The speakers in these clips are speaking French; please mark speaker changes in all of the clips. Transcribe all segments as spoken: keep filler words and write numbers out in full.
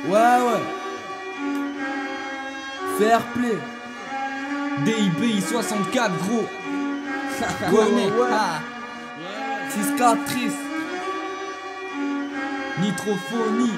Speaker 1: Ouais, ouais. Fair play.
Speaker 2: D I B I soixante-quatre, gros.
Speaker 1: Ouais, ouais, ouais. Cicatrice.
Speaker 2: Nitrophonie.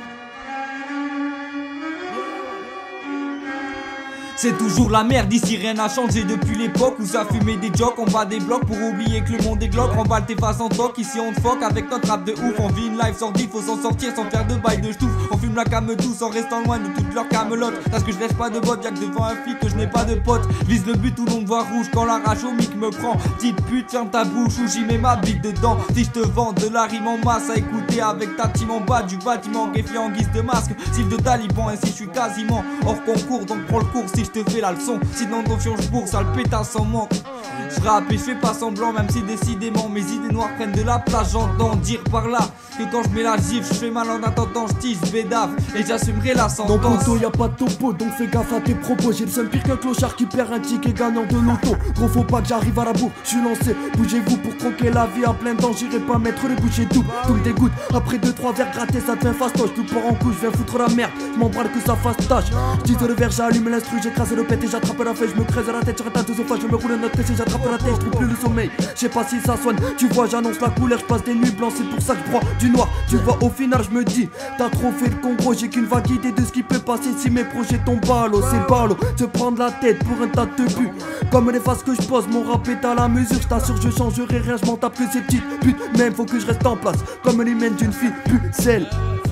Speaker 2: C'est toujours la merde, ici rien n'a changé depuis l'époque où ça fumait des jocks, on bat des blocs pour oublier que le monde est glauque. Remballe tes faces en toc, ici on te fuck avec notre rap de ouf. On vit une life sordide, faut s'en sortir sans faire de bail de ch'touf. On fume la came douce en restant loin de toutes leurs camelotes. Parce que je laisse pas de bottes, y'a que devant un flic que je n'ai pas de potes. Vise le but, tout le monde voit rouge quand la rage au mic me prend. Petite pute, tiens ta bouche où j'y mets ma bite dedans. Si je te vends de la rime en masse à écouter avec ta team en bas du bâtiment greffier en guise de masque. Style de taliban, ainsi je suis quasiment hors concours, donc prends le cours si je te fais la leçon. Sinon ton fion je bourre, sale pétasse en manque. Je rappe et je fais pas semblant, même si décidément mes idées noires prennent de la place. J'entends dire par là que quand je mets la gifle, je fais mal en attendant, je tisse bédave et j'assumerai la sentence.
Speaker 1: Dans poteau y'a pas de topo, donc fais gaffe à tes propos. J'ai le seul pire qu'un clochard qui perd un ticket gagnant de l'auto. Gros faut pas que j'arrive à la bourre, je suis lancé. Bougez-vous pour croquer la vie à plein temps. J'irai pas mettre les bouchées doubles, tout me dégoûte. Après deux trois verres grattés ça devient fastoche. Tout part en couche, je viens foutre la merde, je m'embralle que ça fasse tâche. J'dis le verre, j'allume l'instru, j'écrase le pète et j'attrape la feuille. Je me crève la tête sur un tas de sofas, je me roule un autre et j'attrape la tête, je trouve plus le sommeil. Je sais pas si ça soigne, tu vois j'annonce la couleur, je passe des nuits blanches, c'est pour ça que je broie du noir. Tu vois au final je me dis, t'as trop fait le con gros, j'ai qu'une vague idée de ce qui peut passer si mes projets tombent à l'eau. C'est ballot, se prendre la tête pour un tas de buts. Comme les faces que je pose, mon rap est à la mesure, je t'assure je changerai rien, je m'en tape que ces petites putes. Même faut que je reste en place, comme l'hymen d'une fille pucelle.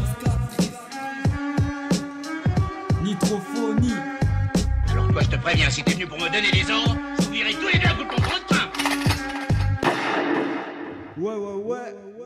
Speaker 2: Nitrophonie.
Speaker 3: Alors toi je te préviens, si t'es venu pour me donner des ordres, je vous virerai tous les deux à coups de ton train.
Speaker 1: Ouais, ouais, ouais.